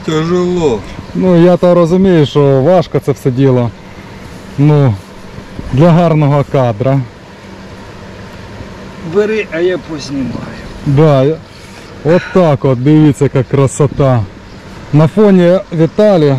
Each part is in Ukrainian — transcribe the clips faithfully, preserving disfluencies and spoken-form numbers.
Тяжело. Ну я то розумію, що важко це все діло. Ну, для гарного кадра. Бери, а я познімаю. Да, от так от, дивіться, яка красота. На фоні Віталія.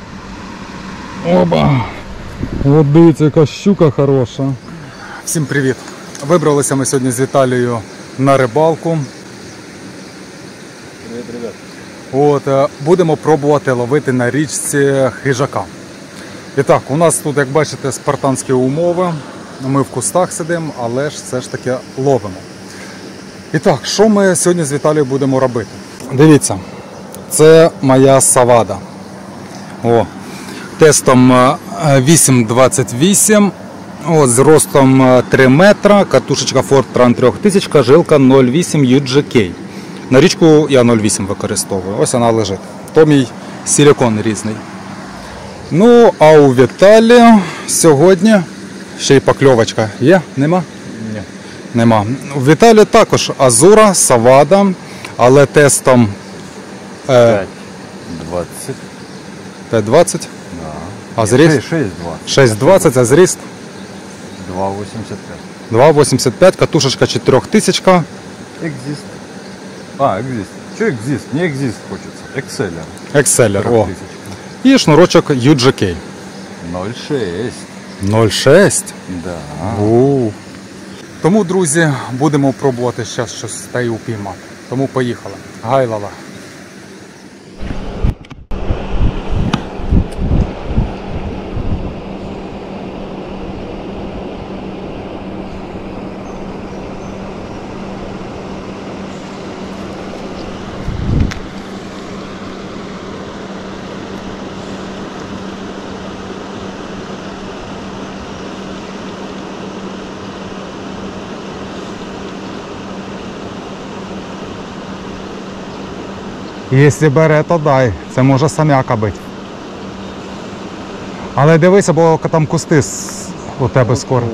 Оба! От дивіться, яка щука хороша. Всім привіт! Вибралися ми сьогодні з Віталією на рибалку. Привіт, ребят. От, будемо пробувати ловити на річці хижака. І так, у нас тут, як бачите, спартанські умови. Ми в кустах сидимо, але ж все ж таки ловимо. І так, що ми сьогодні з Віталією будемо робити? Дивіться, це моя Савада. О, тестом вісім двадцять вісім, о, з ростом три метра, катушечка Fortran три тисячі, жилка нуль вісім ю джі кей. На річку я нуль вісім використовую, ось вона лежить. То мій силікон різний. Ну, а у Віталія сьогодні ще й покльовочка є? Нема? Ні. Нема. У Віталія також Азура, Савада, але тестом п'ять двадцять. п'ять двадцять. Да. А зріст? шість двадцять. шість двадцять, а зріст? два вісімдесят п'ять. два вісімдесят п'ять, катушечка чотири тисячі. Екзист. А, екзист. Що екзист? Не екзист хочеться. Екселер. Екселер, о. І шнурочок ю джі кей. нуль шість. нуль шість? Да. У. Тому, друзі, будемо пробувати зараз щось та й упіймати. Тому поїхали. Гайлала. Якщо бере, то дай. Це може самяка бити. Але дивися, бо там кусти у тебе скоро.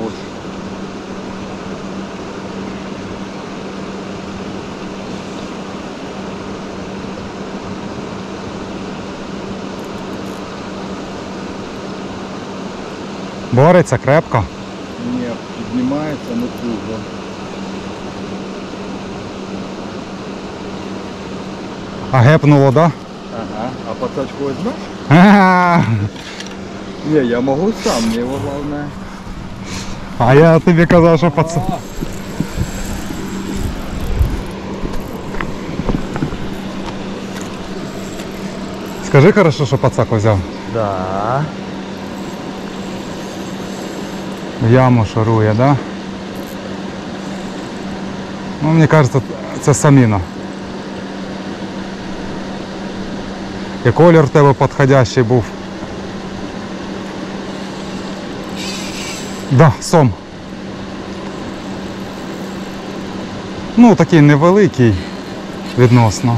Бореться крепко. Ні, піднімається, не туго. А гепнуло, да? Ага. А пацачку возьмеш? А, Не, я могу сам, мне его главное. а я тобі казав, що пацан. Скажи хорошо, що пацак взяв. Да. В яму шурує, да? Ну, мені кажется, це саміна. І колір в тебе підходящий був. Да, сом. Ну, такий невеликий відносно.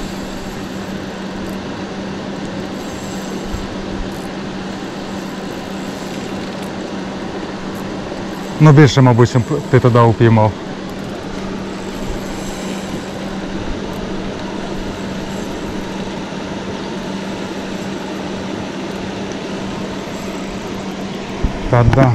Ну, більше, мабуть, чим ти тоді упіймав. Та-да.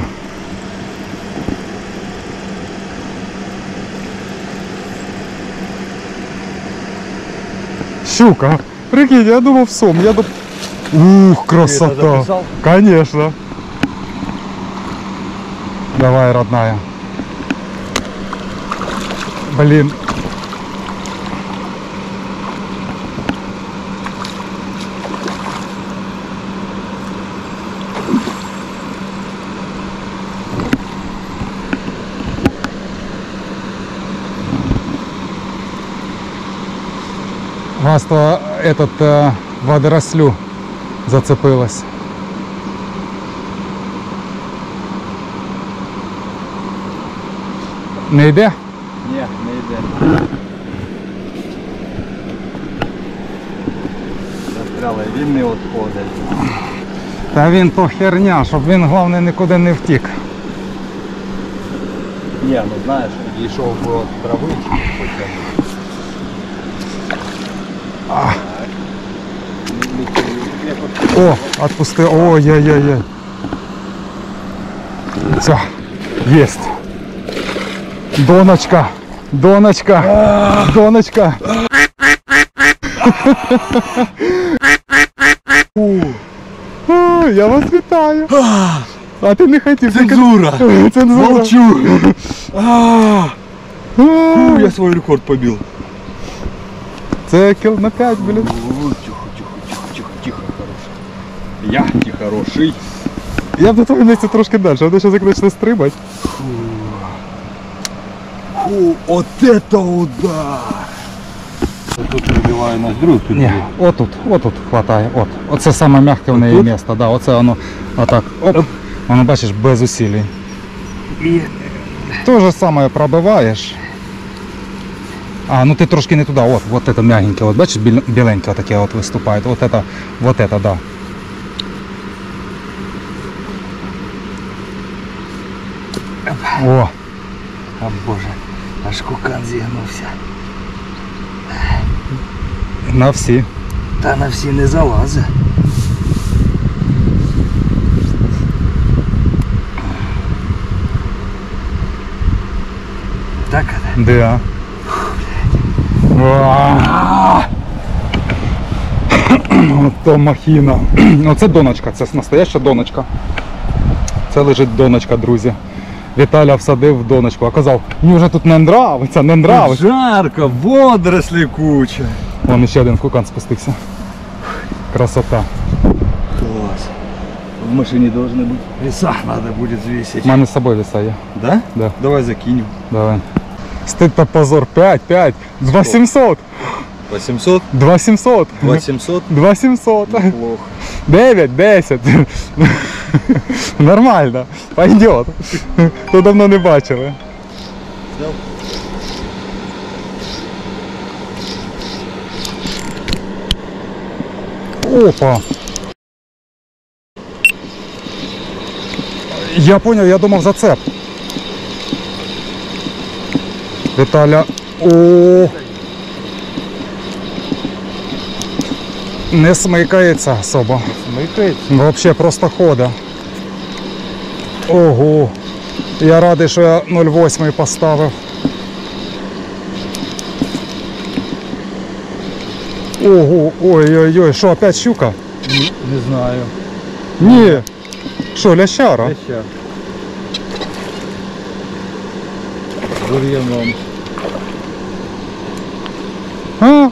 Щука. Прикинь, я думав сом. Я дум... Ух, красота. Конечно. Давай, родная. Блин. Вас то этот э, водорослю зацепилась. Не йде? Ні, не йде. Застряли, він не відходить. Та він то херня, щоб він, головне, нікуди не втік. Ні, ну знаєш, дійшов до травички, потім. А. О, отпусти. Ой-ой-ой. Все, есть. Доночка, доночка, доночка. О, я вас вітаю. А ти не хотів. Цензура! Цензура. Молчу! А, фу, я свой рекорд побил. Це кіл на п'ять, блін. Тихо, тихо, тихо, тихо, тихо, хороший. Я не хороший. Я б на твоєму місці трошки далі, а то зараз почне стрибати. Фу, вот это удар! Тут вибиваю ноздрю, тут Ні, отут, отут хватає, от. Оце саме м'яке в неї Отут? місце, да, оце воно отак, оп, воно бачиш, без усилий. і То же саме пробиваєш. А, ну ти трошки не туди, от, от це м'ягеньке, от бачиш, біл- біленьке таке от виступає, от це, от це, да. О, А боже, аж кукан зігнувся. на всі. Та на всі не залазить. Так, Да. Ото махіна. Оце доночка, це настояща доночка. Це лежить доночка, друзі. Віталя всадив в доночку, а казав, мені вже тут не нравиться, не нравиться. жарко, водорослі куча. Вон ще один в кукан спустився. Красота. Класс. В машине должны быть веса, надо будет взвесить. У мене з собою віса є. Да? Да. Давай закинем. Давай. Стыд та позор. п'ять, п'ять. два сімсот. восемьсот? два сімсот. восемьсот? два сімсот. Плохо. дев'ять, десять. Нормально. Пойдет. То давно не бачили. Снял? Опа. Я понял, я думав зацеп. Віталя. О. Не смикається особо. Смыкается. Вообще просто хода. Ого. Я радий, що я нуль вісім поставив. Ого, ой-ой-ой, що, опять щука? Не, не знаю. Ні. Що, лящара? Сейчас. Бурьяном. А?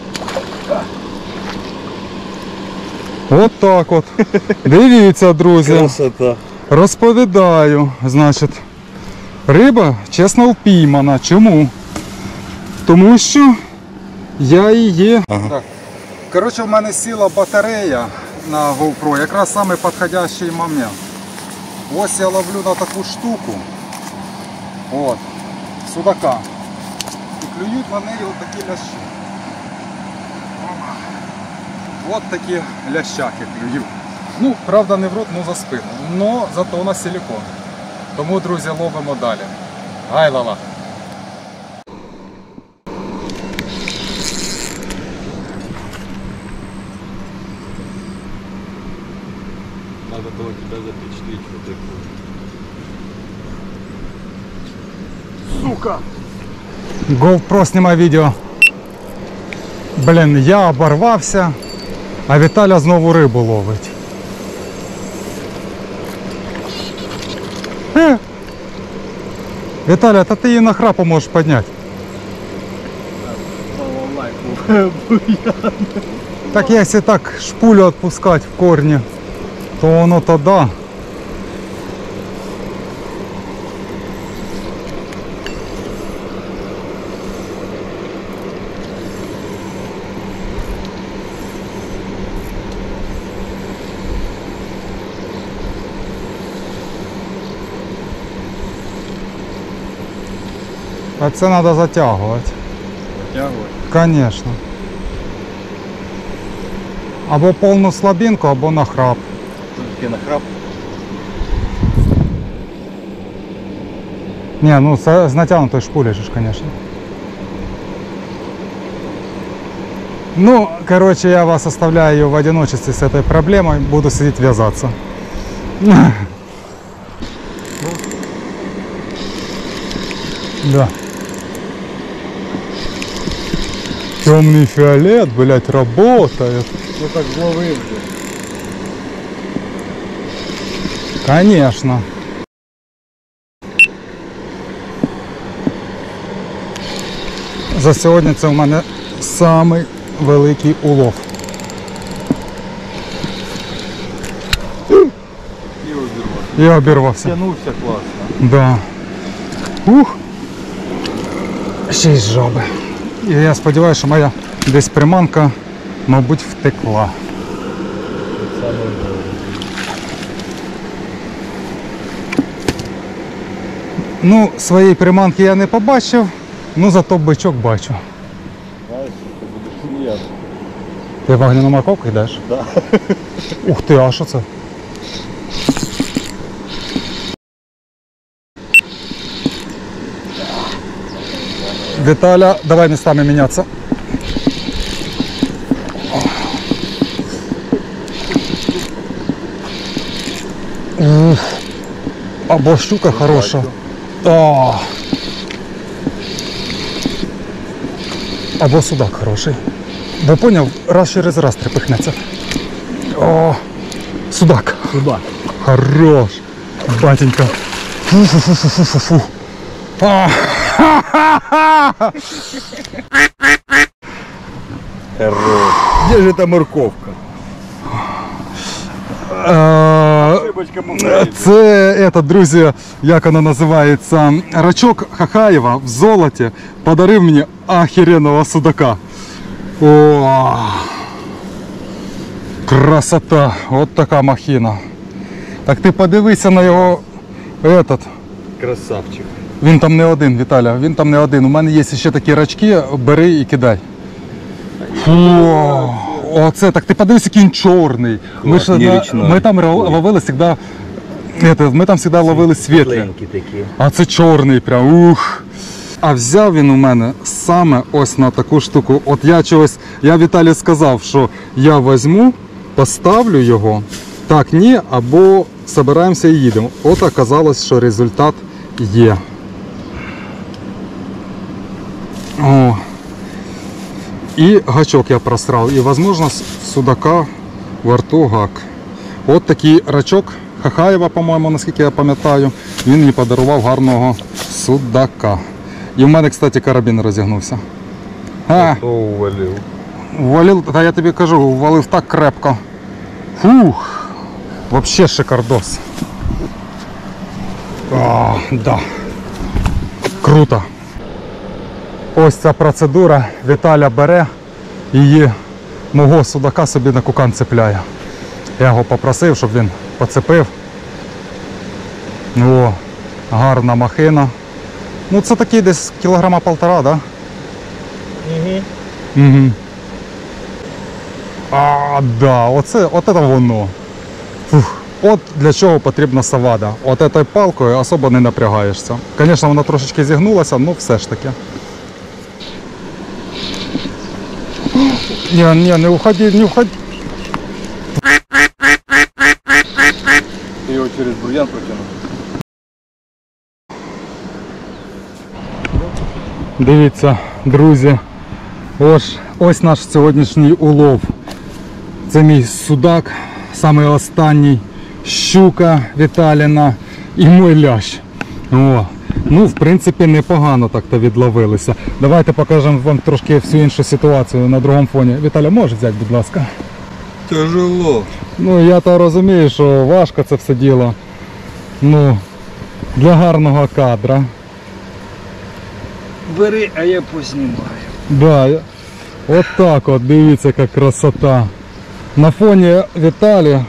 От так от. Дивіться, друзі. Красота. Розповідаю. Значить, риба чесно впіймана. Чому? Тому що я її... Ага. Коротше, в мене сіла батарея на GoPro. Якраз саме підходящий момент. Ось я ловлю на таку штуку. От. Судака. І клюють на неї от такі лящі. От такі лящаки клюють. Ну, правда, не в рот, ну за спину. Но зато на силикон. Тому, друзі, ловимо далі. Гай-лала! Надо было тебя запечатлеть вот такую. Сука! GoPro знімає відео. Блін, я оборвався, а Віталя знову рибу ловить. Е! Віталя, та ти її на храпу можеш підняти. Так якщо так шпулю відпускати в корні, то воно то да. А це треба затягувати. Затягивать. Конечно. Або повну слабинку, або на храп. Все-таки на храп. Не, ну з, з натягнутою шпулей же, конечно. Ну, короче, я вас оставляю в одиночестве с этой проблемой. Буду сидеть вязаться. Да. Темный фиолет, блять, работает. Ну так зловив. Конечно. За сьогодні це у мене самий великий улов. І обірвався. І обірвався. Тянувся класно. Да. Ух. Ще й жаби. І я сподіваюся, що моя десь приманка, мабуть, втекла. Ну, своєї приманки я не побачив, ну зато бичок бачу. Знаєш, ти будеш сміяти. Ти вогняну морковку йдеш? Да. Ух ти, а що це? Виталя, давай местами меняться. Ух, або щука хороша. О. Або судак хороший. Бо поняв, раз через раз трепихнеться. О, судак. Судак. Хорош. Батенька. Фу-фу-фу-фу-фу-фу. А. Хорош. Де ж та морковка? Е, Рибочка попередня. Це, это, друзі, як воно називається, рачок Хахаєва в золоті подарив мені охеренного судака. О, красота, от така махіна. Так ти подивися на його, этот, Красавчик. він там не один, Віталя, він там не один. У мене є ще такі рачки, бери і кидай. Фу, оце, так ти подивись, який він чорний. Ми, ж, не на- річний. ми там ро- ловили завжди, это, ми там завжди ловили світлі. Тепленькі такі. А це чорний прям, ух. А взяв він у мене саме ось на таку штуку. От я чогось, я Віталію сказав, що я візьму, поставлю його, так, ні, або збираємося і їдемо. От оказалось, що результат є. О. І гачок я просрав. І, можливо, судака во рту гак. От такий рачок Хахаєва, по-моєму, наскільки я пам'ятаю, він мені подарував гарного судака. І в мене, кстати, карабін розігнувся. А, Хто увалив? валив, та я тобі кажу, валив так крепко. Фух, вообще шикардос. О, да. Круто. Ось ця процедура. Віталя бере її, мого судака собі на кукан цепляє. Я його попросив, щоб він поцепив. О, гарна махина. Ну це такий десь кілограма полтора, да? Угу. Угу. А, да, оце, от це воно. Фух. От для чого потрібна савада. От цією палкою особо не напрягаєшся. Звісно, вона трошечки зігнулася, але все ж таки. Ні, ні, не уходи, не уходи. Ти його через бур'ян протягнув. Дивіться, друзі, ось, ось наш сьогоднішній улов. Це мій судак, самий останній, щука Віталіна і мой лящ. О, ну, в принципі, непогано так-то відловилися. Давайте покажемо вам трошки всю іншу ситуацію на другому фоні. Віталя, можеш взяти, будь ласка? Тяжело. Ну, я то розумію, що важко це все діло. Ну, для гарного кадра. Бери, а я познімаю. Да, я- от так от, дивіться, яка красота. На фоні Віталі.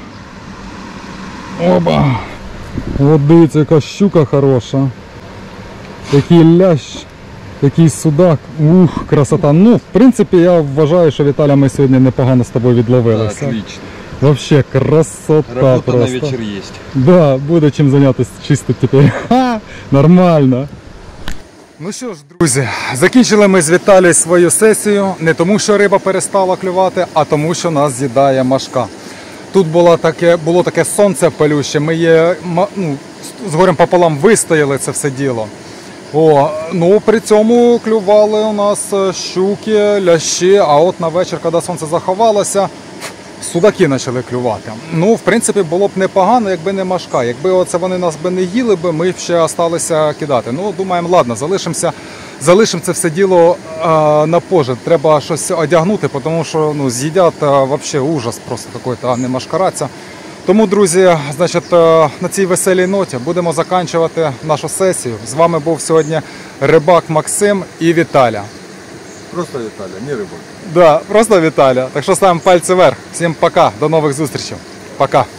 Оба. От дивіться, яка щука хороша. Який лящ, який судак. Ух, красота. Ну, в принципі, я вважаю, що Віталя ми сьогодні непогано з тобою відловилися. Отлично. Вообще красота Работа на просто. вечер есть. Да, буде чим зайнятися чисто тепер. Ха, нормально. Ну що ж, друзі, закінчили ми з Віталією свою сесію не тому, що риба перестала клювати, а тому, що нас з'їдає мошка. Тут було таке, було таке сонце палюще, ми є, ну, з горем пополам вистояли це все діло. О, ну при цьому клювали у нас щуки, лящі, а от на вечір, коли сонце заховалося, судаки почали клювати. Ну, в принципі, було б непогано, якби не мошка. Якби оце вони нас би не їли, би, ми б ще залишилися кидати. Ну, думаємо, ладно, залишимося, залишимо це все діло а, на позже. Треба щось одягнути, тому що ну, з'їдять а, взагалі ужас просто такий, а не мошкараться. Тому, друзі, значить, на цій веселій ноті будемо закінчувати нашу сесію. З вами був сьогодні рибак Максим і Віталя. Просто Віталя, не рибак. Да, просто Віталя. Так що ставимо пальці вверх. Всім пока, до нових зустрічей. Пока.